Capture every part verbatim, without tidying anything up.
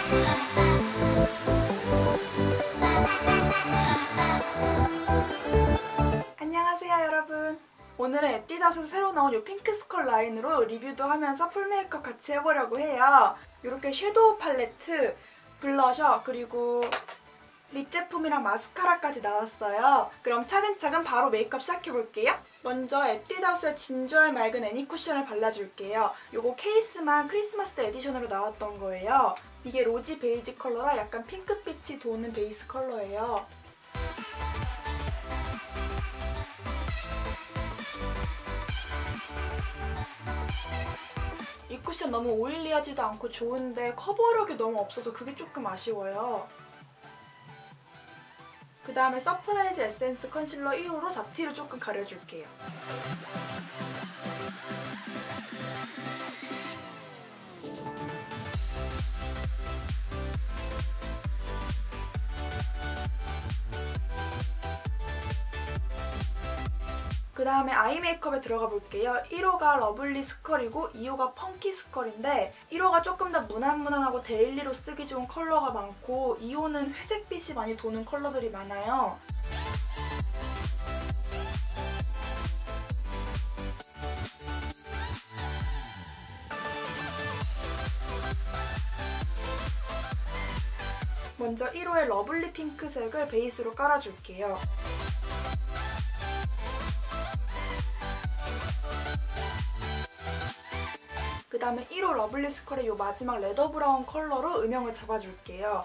안녕하세요 여러분. 오늘은 에뛰드하우스에서 새로 나온 이 핑크 스컬 라인으로 리뷰도 하면서 풀 메이크업 같이 해보려고 해요. 이렇게 섀도우 팔레트, 블러셔, 그리고 립 제품이랑 마스카라까지 나왔어요. 그럼 차근차근 바로 메이크업 시작해볼게요. 먼저 에뛰드하우스의 진주알 맑은 애니 쿠션을 발라줄게요. 요거 케이스만 크리스마스 에디션으로 나왔던 거예요. 이게 로지 베이지 컬러라 약간 핑크빛이 도는 베이스 컬러예요. 이 쿠션 너무 오일리하지도 않고 좋은데 커버력이 너무 없어서 그게 조금 아쉬워요. 그 다음에 서프라이즈 에센스 컨실러 일 호로 잡티를 조금 가려줄게요. 그 다음에 아이 메이크업에 들어가 볼게요. 일 호가 러블리 스컬이고 이 호가 펑키 스컬인데 일 호가 조금 더 무난무난하고 데일리로 쓰기 좋은 컬러가 많고 이 호는 회색빛이 많이 도는 컬러들이 많아요. 먼저 일 호의 러블리 핑크색을 베이스로 깔아줄게요. 그 다음에 일 호 러블리 스컬의 이 마지막 레더 브라운 컬러로 음영을 잡아줄게요.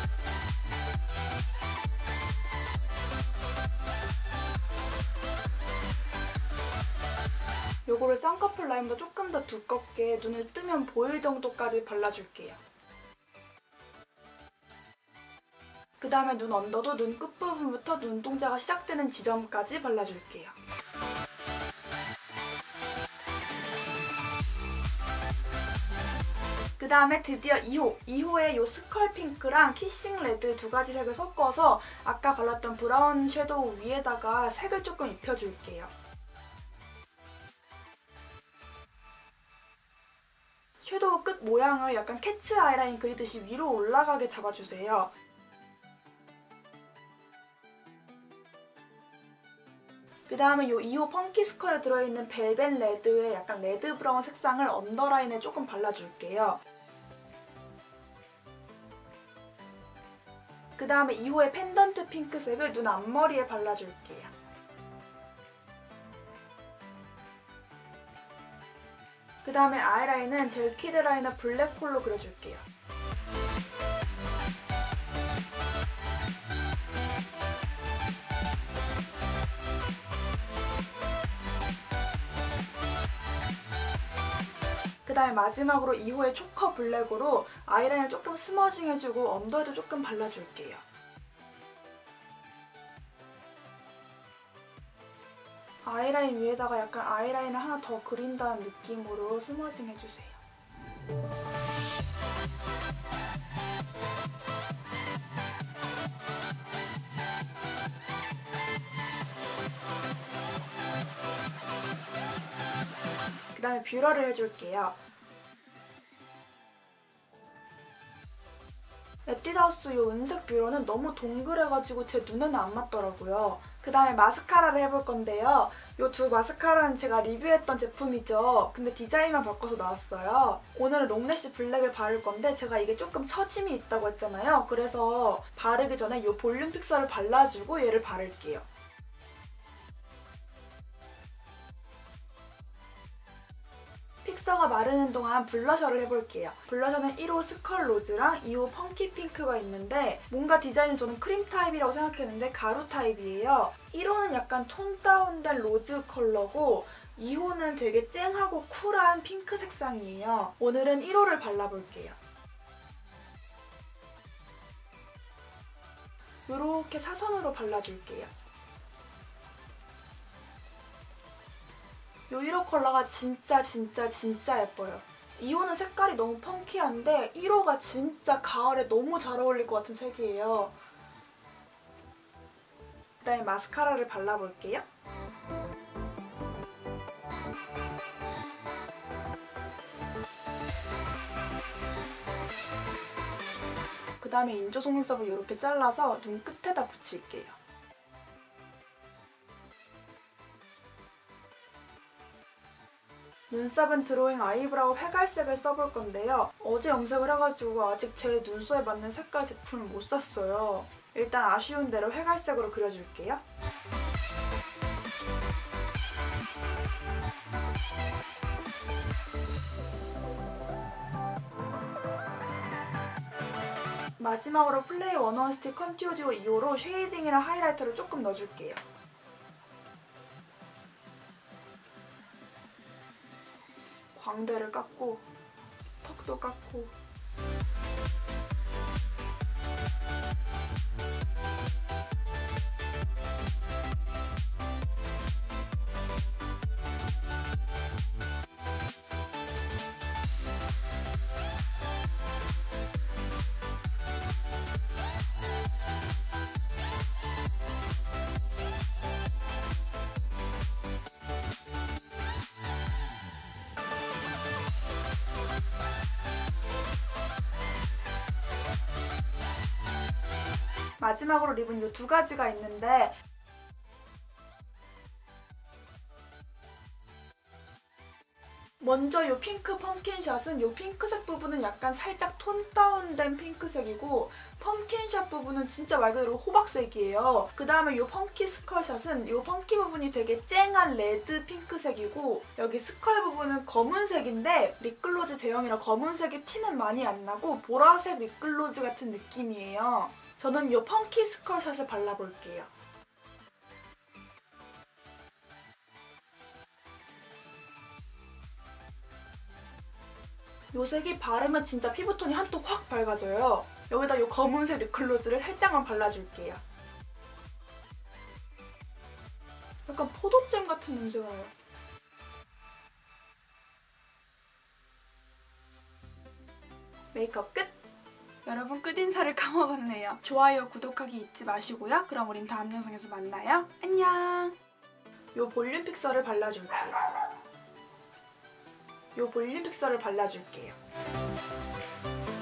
요거를 쌍꺼풀 라인보다 조금 더 두껍게 눈을 뜨면 보일 정도까지 발라줄게요. 그 다음에 눈 언더도 눈 끝부분부터 눈동자가 시작되는 지점까지 발라줄게요. 그 다음에 드디어 이 호! 이 호의 이 스컬 핑크랑 키싱 레드 두 가지 색을 섞어서 아까 발랐던 브라운 섀도우 위에다가 색을 조금 입혀줄게요. 섀도우 끝 모양을 약간 캐츠 아이라인 그리듯이 위로 올라가게 잡아주세요. 그 다음에 이 이 호 펑키 스컬에 들어있는 벨벳 레드의 약간 레드 브라운 색상을 언더라인에 조금 발라줄게요. 그 다음에 이 호의 펜던트 핑크색을 눈 앞머리에 발라줄게요. 그 다음에 아이라인은 젤키드 라이너 블랙홀로 그려줄게요. 그 다음에 마지막으로 이 호의 초커 블랙으로 아이라인을 조금 스머징 해주고 언더에도 조금 발라줄게요. 아이라인 위에다가 약간 아이라인을 하나 더 그린다는 느낌으로 스머징 해주세요. 그 다음에 뷰러를 해줄게요. 에뛰드하우스 이 은색 뷰러는 너무 동그래가지고 제 눈에는 안 맞더라고요. 그 다음에 마스카라를 해볼 건데요. 이 두 마스카라는 제가 리뷰했던 제품이죠. 근데 디자인만 바꿔서 나왔어요. 오늘은 롱래쉬 블랙을 바를 건데 제가 이게 조금 처짐이 있다고 했잖아요. 그래서 바르기 전에 이 볼륨 픽서를 발라주고 얘를 바를게요. 픽서가 마르는 동안 블러셔를 해볼게요. 블러셔는 일 호 스컬 로즈랑 이 호 펑키 핑크가 있는데 뭔가 디자인이 저는 크림 타입이라고 생각했는데 가루 타입이에요. 일 호는 약간 톤 다운된 로즈 컬러고 이 호는 되게 쨍하고 쿨한 핑크 색상이에요. 오늘은 일 호를 발라볼게요. 이렇게 사선으로 발라줄게요. 이 일 호 컬러가 진짜 진짜 진짜 예뻐요. 이 호는 색깔이 너무 펑키한데 일 호가 진짜 가을에 너무 잘 어울릴 것 같은 색이에요. 그 다음에 마스카라를 발라볼게요. 다음에 인조 속눈썹을 이렇게 잘라서 눈 끝에다 붙일게요. 눈썹은 드로잉 아이브라우 회갈색을 써볼 건데요. 어제 염색을 해가지고 아직 제 눈썹에 맞는 색깔 제품을 못 샀어요. 일단 아쉬운 대로 회갈색으로 그려줄게요. 마지막으로 플레이 원원스틱 컨투어 듀오 이 호로 쉐이딩이랑 하이라이터를 조금 넣어줄게요. 광대를 깎고 턱도 깎고 마지막으로 립은 이 두 가지가 있는데 먼저 이 핑크 펌킨샷은 이 핑크색 부분은 약간 살짝 톤 다운된 핑크색이고 펌킨샷 부분은 진짜 말 그대로 호박색이에요. 그 다음에 이 펑키 스컬샷은 이 펑키 부분이 되게 쨍한 레드 핑크색이고 여기 스컬 부분은 검은색인데 립글로즈 제형이라 검은색의 티는 많이 안 나고 보라색 립글로즈 같은 느낌이에요. 저는 이 펑키 스컬샷을 발라볼게요. 이 색이 바르면 진짜 피부톤이 한통 확 밝아져요. 여기다 이 검은색 립글로즈를 살짝만 발라줄게요. 약간 포도잼 같은 냄새가 나요. 메이크업 끝! 여러분 끝인사를 까먹었네요. 좋아요, 구독하기 잊지 마시고요. 그럼 우린 다음 영상에서 만나요. 안녕! 요 볼륨 픽서를 발라줄게요. 요 볼륨 픽서를 발라줄게요.